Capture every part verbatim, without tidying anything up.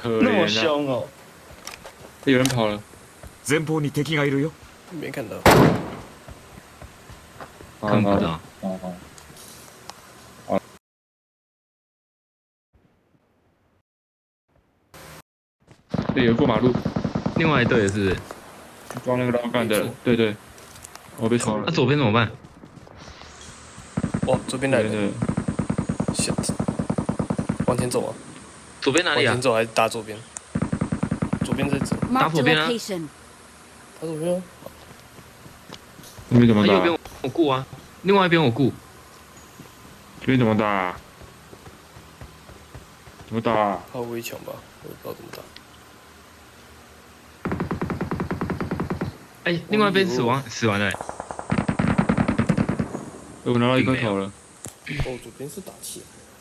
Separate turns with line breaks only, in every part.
可
那么
怜啊！
凶哦！
有人跑了。
前方に敵がいるよ。
没看到。
看不到。
哦哦。好。对，有过马路。
另外一队是不是？
装那个老干的，对对。我被冲了。
那左边怎么办？
哦，左边来
的。
shit， 往前走啊！
左边哪里啊？
往前走还是打左边？左边在走。
打左边啊！
打左边啊！
那边怎么打？
右边我顾啊，另外一边我顾。
这边怎么打？怎么打？
靠围墙吧，我也不知道怎么打。
哎，另外一边死亡死完了。
我拿到一颗头了。
哦，左边是打气。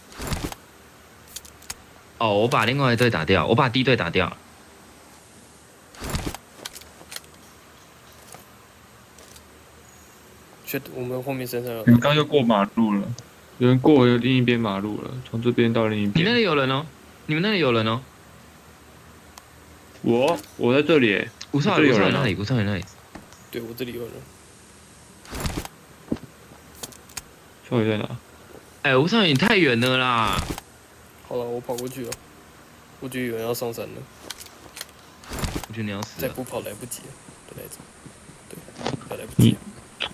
哦，我把另外一队打掉，我把第一队打掉。
确，我们后面身上有。
你们刚又过马路了，有人过另一边马路了，从这边到另一边。
你那里有人哦，你们那里有人哦。
我我在这里，
吴少宇，吴少宇那里，吴少宇那里。
对，我这里有人。
少宇在哪？
哎，吴少宇，你太远了啦！
好了，我跑过去了。我觉得有人要上山了。
我觉得你要死了。
再不跑来不及了，对，来着。对，要来不及了。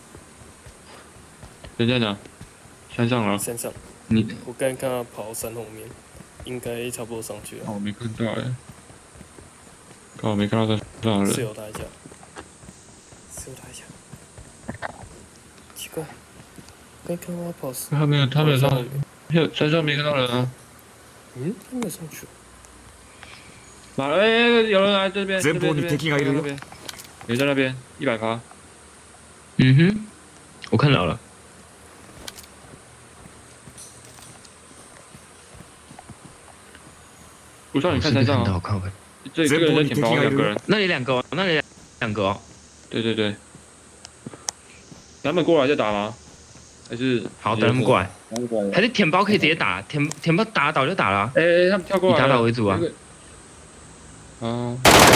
人在哪？山上了。
山上。
你
我刚看他跑山后面，应该差不多上去了。
哦，我没看到哎。刚好没看到山上的人。
室友他一下。室友他一下。奇怪。刚看到他跑。
他没有，他没有上。没有，山上没看到人啊。
嗯，他没有上去。
马，哎哎，有人来这边。
前方に敵がいるよ。
有在那边，一百发。
嗯哼，我看到了。
我说你看山上。
看到，
这这个人在舔包，两个人。
那里两个，那里两个哦。
对对对。他们过来再打吗？还是？
好，等他们过来。还是舔包可以直接打，舔舔包打倒就打了。
哎哎，他们跳过来。
以打倒为主啊。
啊。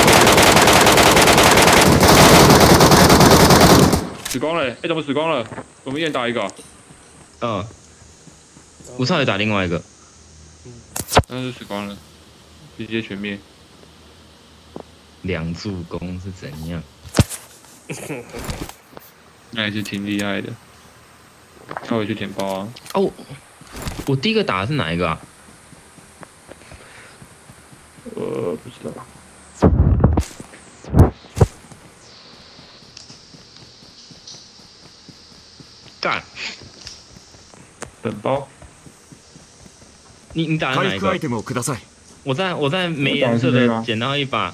死光了！哎，怎么死光了？我们一人打一个。
嗯。吴少宇打另外一个。
那就死光了，直接全灭。
两助攻是怎样？
那也是挺厉害的。他回去舔包啊！
哦，我第一个打的是哪一个啊？
呃，不知道。
干！
本包。
你你打的哪一个？我在我在没颜色的捡到一把。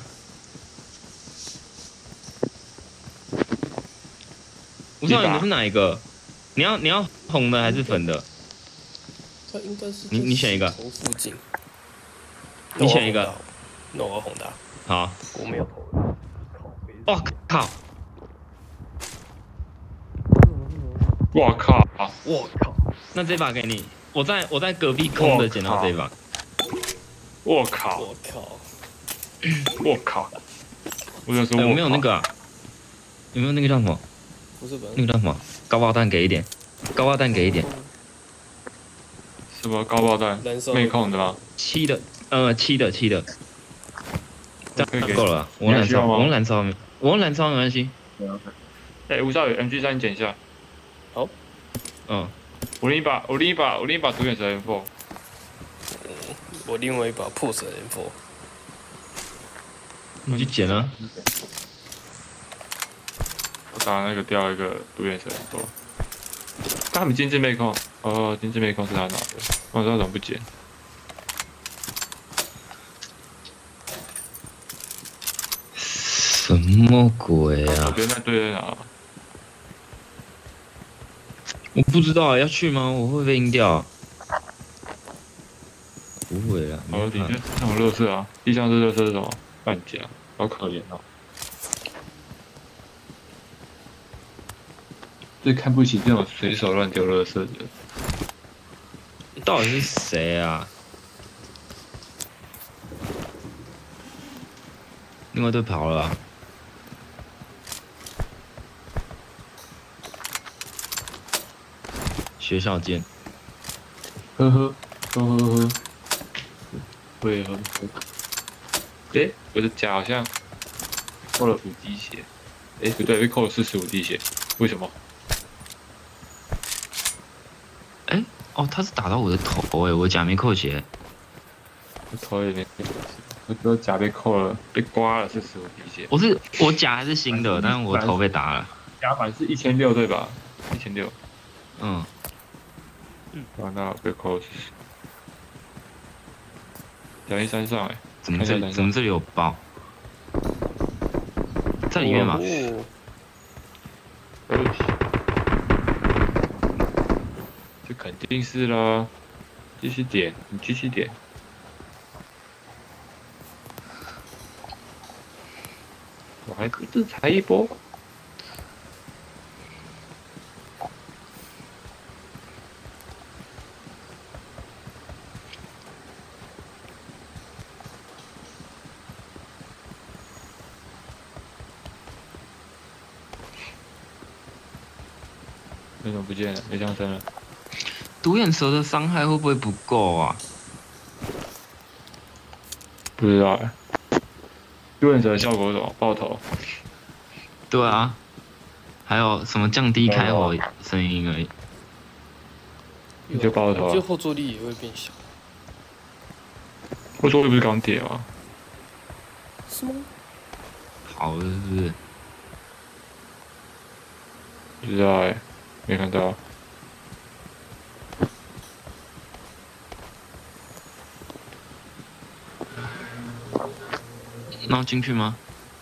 吴少宇，你是哪一个？你要你要红的还是粉的？
他应该是。
你你选一个。
头附近。
你选一个。
那我要红的。
好。
我没有头。
我靠！
我靠！
我靠！
那这把给你，我在我在隔壁空的捡到这把。
我靠！
我靠！
我靠！我想说，
我没有那个啊。有没有那个叫什么？
不是本。
那个叫什么？高爆弹给一点，高爆弹给一点。
什么高爆弹？没空的吗？
七的，呃，七的，七的。这样够了。我燃烧，我燃烧，我用燃烧没关系。
哎，吴少宇 ，M G 三你捡一下。
好。
嗯。
我另一把，我另一把，我另一把独眼蛇 M 四。
我另外一把破蛇 M 四。
你去捡啊。
我打那个掉一个独眼蛇 M 四。他们精致妹控，哦，精致妹控是他拿的，我知道怎么不捡。
什么鬼啊！
我觉得那队在哪？
我不知道要去吗？我会被阴掉。不会啦。
哦，底下那种垃圾啊，地上是垃圾是什么？半甲，好可怜哦。最看不起这种随手乱丢垃圾的。
到底是谁啊？ 另外队跑了、啊。学校见。
呵呵呵呵呵。会呵呵。诶，我的甲好像扣了五滴血。诶，不对，被扣了四十五滴血，为什么？
哎，哦，他是打到我的头哎，我甲没扣血。
我头也没，我只有甲被扣了，被刮了四十五滴血。
我是我甲还是新的，但是我头被打了。
甲板是一千六对吧？一千六。
嗯。
嗯。完了，被扣了。甲一山上哎、欸，
怎么这里怎么这里有包？在里面吗？
哦。
这肯定是啦，继续点，你继续点。我还不是才一波。为什么不见了？没枪声了。
独眼蛇的伤害会不会不够啊？
不知道哎。独眼蛇的效果是什么？爆头。
对啊。还有什么降低开火声音而已。
你就爆头、啊。
就后坐力也会变小。
后坐力不是钢铁吗？
是吗？
好的，是不是？
不知道哎、欸，没看到。
那要进去吗？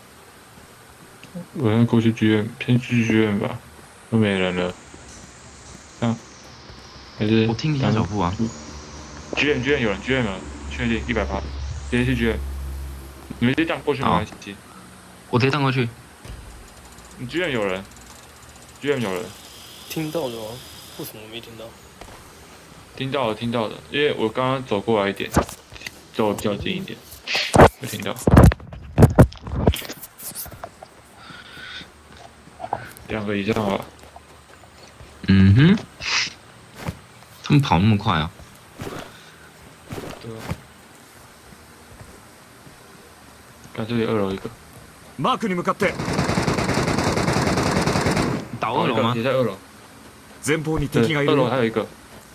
我先过去剧院，先去剧院吧，都没人了。啊？还是？
我听一下脚步啊。
剧院，剧院有人，剧院有人，确定一百趴，直接去剧院。你们直接这样过去没关系。
我直接荡过去。
你剧院有人，剧院有人。
听到的吗？为什么没听到？
听到了，听到了，因为我刚刚走过来一点，走比较近一点，没听到。两个以上吧。
嗯哼。他们跑那么快啊？
对啊。看这里二楼一个。
マークに向かって。
倒二楼吗？
也在二楼。
前方に敵がいる。
二楼还有一个。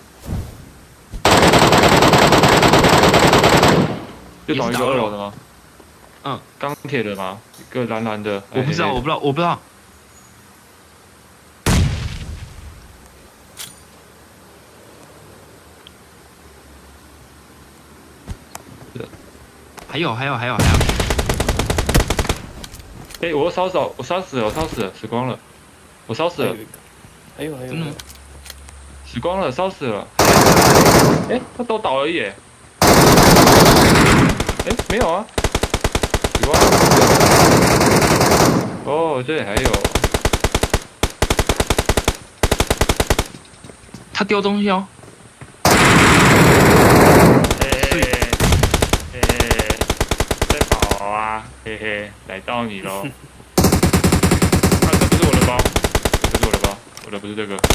又倒一个二楼的吗？
嗯。
钢铁的吗？一个蓝蓝的。
我不知道，我不知道，我不知道。还有还有还有还有。
哎、欸，我烧死了，我烧死了，我烧死了，死光了，我烧死了。
还有还有。
真的吗？
死光了，烧死了。哎、欸，他都倒而已。哎、欸，没有啊。死光了。哦，这里还有。
他丢东西哦。
嘿嘿，逮到你喽！啊，这不是我的包，这是我的包，我的不是这个。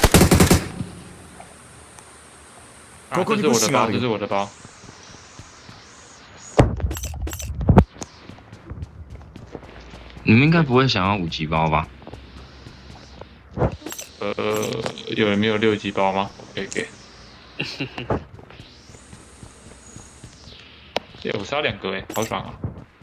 啊，这是我的包，这是我的包。
你们应该不会想要五级包吧？
呃，有人没有六级包吗？可以给。耶，我杀两个哎，好爽啊！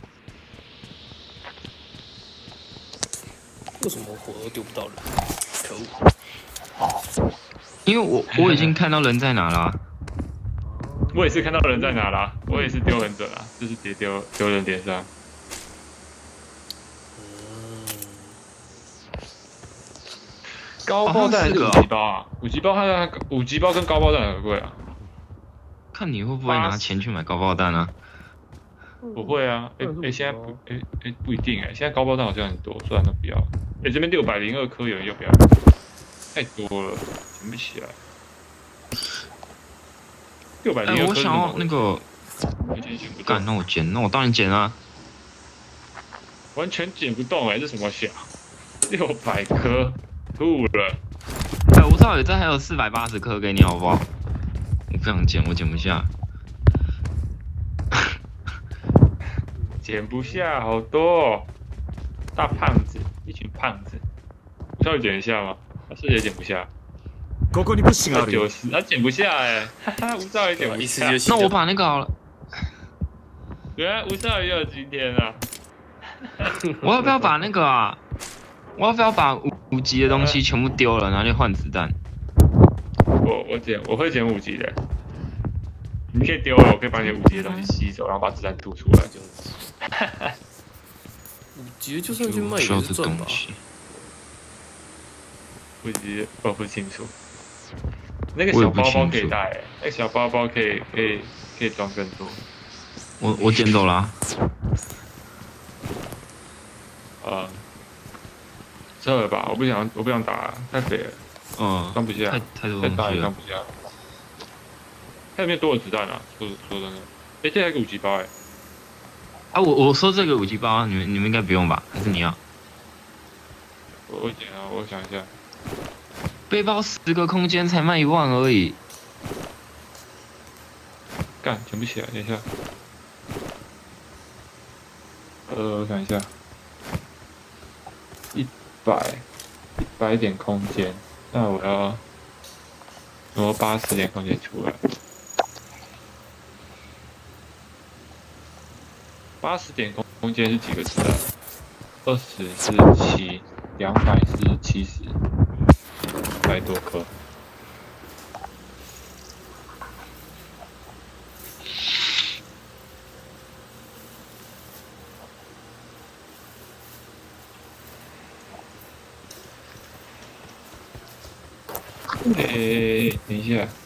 为什么火都丢不到人？可恶！
因为我我已经看到人在哪了、啊。
我也是看到人在哪啦，我也是丢很准啊，就是直接丢丢人脸上。高爆弹还是五级包啊？五级包它五级包跟高爆弹哪个贵啊？
看你会不会拿钱去买高爆弹啊？
不会啊，哎、欸、哎、欸，现在不哎哎、欸欸、不一定哎、欸，现在高爆弹好像很多，算了，不要。哎、欸，这边六百零二颗有人要不要？太多了，捡不起来。六百零二颗。
我想要那个，干，那我捡，那我当然捡啊。
完全捡不动哎，这什么小？六百颗，吐了。
哎，吴少宇，这还有四百八十颗给你好不好？我不想捡，我捡不下。
捡不下，好多、哦。大胖子，一群胖子。稍微捡一下吗？他是也捡不下。
ここに物資があるよ。
九十，他捡不下哎，哈哈，吴少宇捡不下。
那我把那个好了。
原来吴少宇有今天啊！
我要不要把那个啊？我要不要把五五级的东西全部丢了，拿去换子弹？
我我捡，我会捡五级的。你可以丢了，我可以把你五级的东西吸走，然后把子弹吐出来。
五级就算去卖也是赚吧。
五级我不清楚。那个小包包可以带，那个小包包可以可以可以装更多。
我我捡走了、啊。
呃，撤了吧，我不想我不想打，太肥了。
嗯，
装不下，
太太多
再打
东西了。
也装不下。它有没有多的子弹啊？说说真的，哎、欸，这还有个五级包哎、欸。
啊，我我说这个五级包，你们你们应该不用吧？还是你要？
我我捡啊，我想一下。
背包十个空间才卖一万而已。
干，捡不起来，等一下。呃，我想一下。一百，一百点空间，那我要挪八十点空间出来。八十点空空间是几个子弹？二十是七，两百是七十，百多颗。哎、欸，等一下。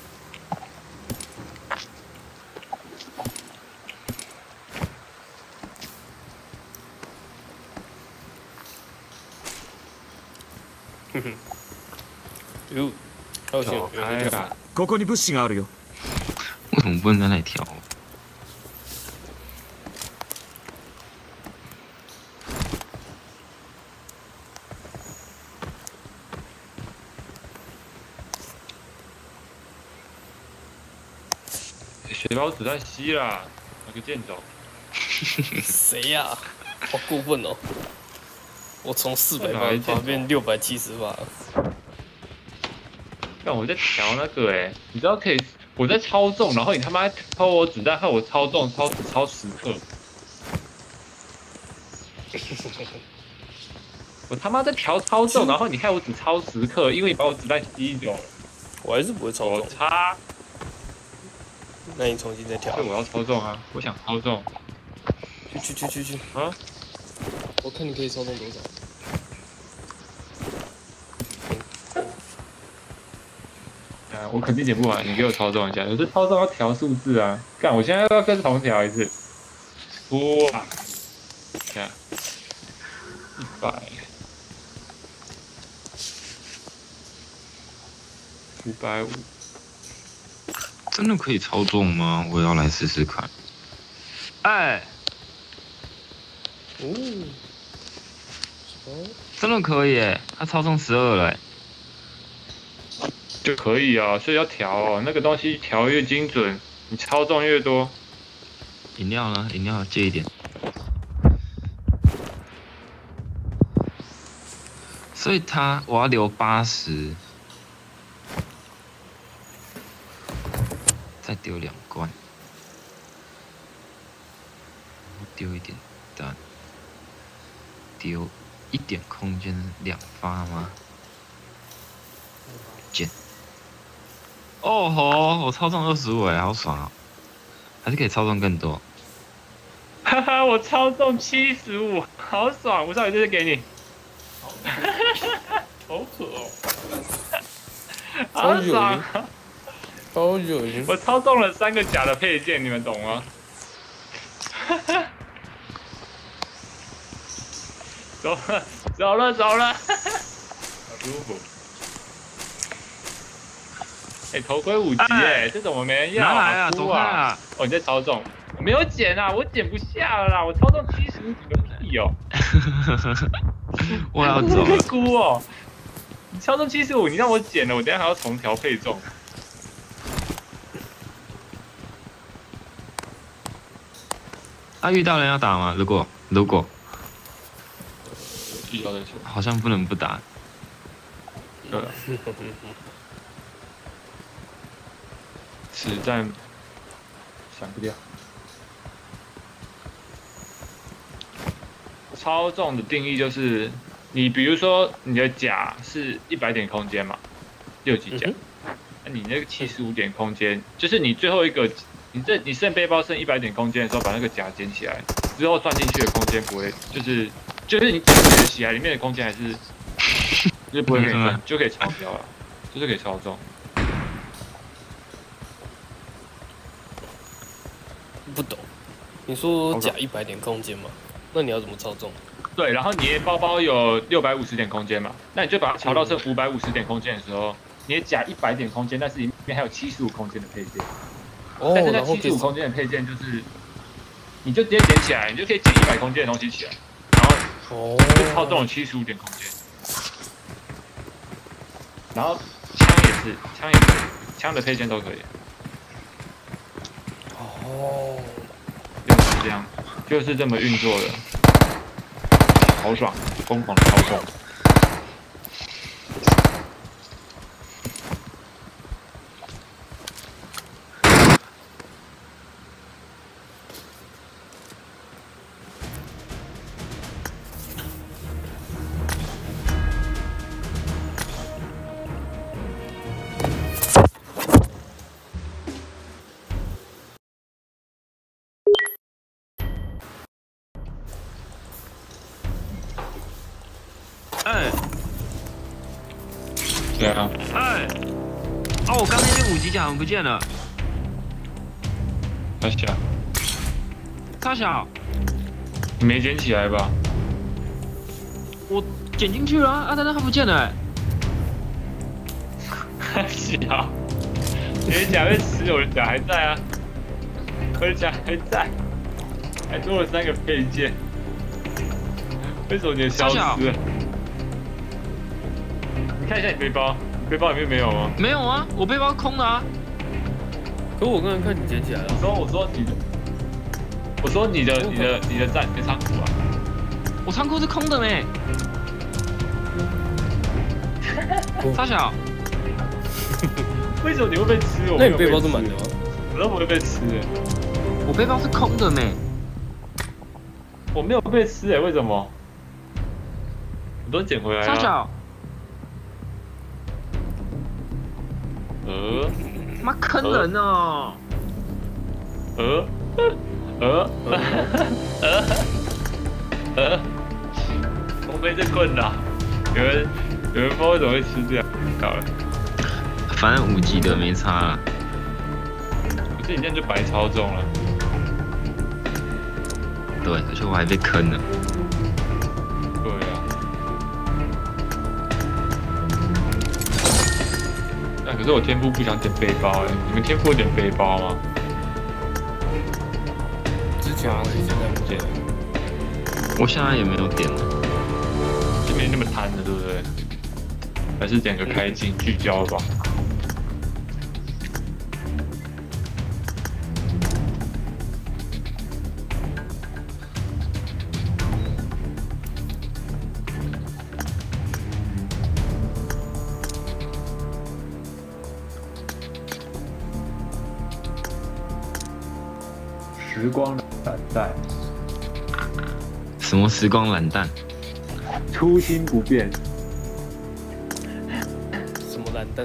哼哼。哟，好险！
走开啦！
ここに物資があるよ。
为什么不能在那里调？
血包子弹吸啦，拿个剑走。
谁呀、啊？好过分哦！我从四百八发变六百七十八。
但我在调那个哎、欸，你知道可以，我在操纵，然后你他妈偷我子弹，害我操纵超只超十克。我他妈在调操纵，然后你害我只超十克，因为你把我子弹吸走了。
我还是不会操纵。
差。
那你重新再调。
对，我要操纵啊！我想操纵。
去去去去去。
啊！
我看你可以操纵多少。
啊，我肯定捡不完，你给我操纵一下。可是操纵要调数字啊！干，我现在要不要跟重调一次？哇！看，一百，五百五。
真的可以操纵吗？我要来试试看。哎，
哦，
真的可以耶！他操纵十二了耶。
就可以啊，所以要调哦。那个东西调越精准，你操纵越多。
饮料呢？饮料借一点。所以他我要留八十。再丢两罐，丢一点蛋，丢一点空间两发吗？捡。哦吼！我操纵二十五哎，好爽啊！还是可以操纵更多。
哈哈，我操纵七十五，好爽！我上来这是给你。好可哦！好爽啊！
超有型！
我操纵了三个假的配件，你们懂吗？走了，走了，走了，好舒服。哎、欸，头盔五级哎，这怎么没人要？
拿来啊，走开
啊！
啊！
哦，你在操纵？我没有捡啊，我捡不下了啦，我操纵七十五个屁屁哦！
我要走
你
了。
估哦，你超重七十五，你让我减了，我等下还要重调配重。
啊，遇到人要打吗？如果如果
遇到再说。
好像不能不打。
对了，实战闪不掉。超重的定义就是，你比如说你的甲是一百点空间嘛，六级甲，那、嗯、你那个七十五点空间，就是你最后一个，你这你剩背包剩一百点空间的时候，把那个甲捡起来，之后算进去的空间不会，就是就是你捡起来里面的空间还是，就是不会给你分，就可以超标了，就是可以超重。
不懂，你说甲一百点空间吗？那你要怎么操纵？
对，然后你的包包有六百五十点空间嘛，那你就把它调到剩五百五十点空间的时候，你的甲一百点空间，但是里面还有七十五空间的配件。哦，但是那七十五空间的配件就是，你就直接捡起来，你就可以捡一百空间的东西起来，然后哦，就操纵了七十五点空间。然后枪也是，枪也可以，枪的配件都可以。哦，就是这样。就是这么运作的，好爽，疯狂的操纵。
哎，
对啊。
哎，哦，我刚那件五级甲不见了。
大小，
大小，
你没捡起来吧？
我捡进去了啊，但是它不见了。
大小，你的甲被吃，我的甲还在啊，我的甲还在，还多了三个配件。为什么你的消失了？看一下你背包，你背包里面没有吗？
没有啊，我背包空的啊。
可我刚才看你捡起来了。
我说，我说你的，我说你的，你的，你的站，你的仓库啊。
我仓库是空的没。大小。
为什么你会被吃？我
那你背包是满的吗？
我都不会被吃。
我背包是空的没。
我没有被吃哎，为什么？我都捡回来了。
大小。
呃，
妈坑人哦！
呃，呃，呃，呃，我被这困扰。有人，有人不知道为什么会吃这样，搞了。
反正五级的没差了。
可是你这样就白操纵了。
对，而且我还被坑了。
对啊。但可是我天赋不想点背包哎、欸，你们天赋有点背包吗？
之前我现在不点，
我现在也没有点了，
就没那么贪了，对不对？还是点个开镜聚焦吧。时光懒怠，
什么时光懒蛋？
初心不变。
什么蓝灯？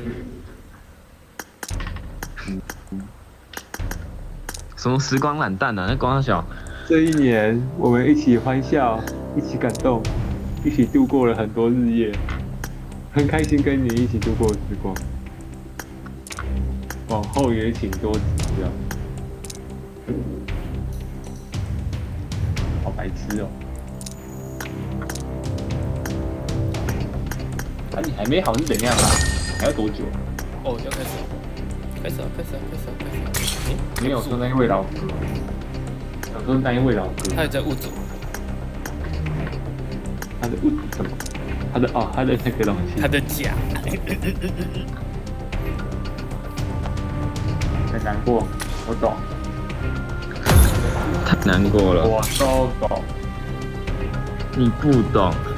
什么时光懒蛋啊？那光小。
这一年，我们一起欢笑，一起感动，一起度过了很多日夜，很开心跟你一起度过时光。往后也请多指教。好白痴哦！啊，你还没好是怎样啊？还要多久？
哦，要开始了，开始了，开始了，开始了，开始了。
没有说那一位老哥，想说那一位老哥，
他也在物主。
他的物质什么？他的哦，他的那个东西。
他的甲。
很难过，我懂。
太难过了，
我都懂。
你不懂。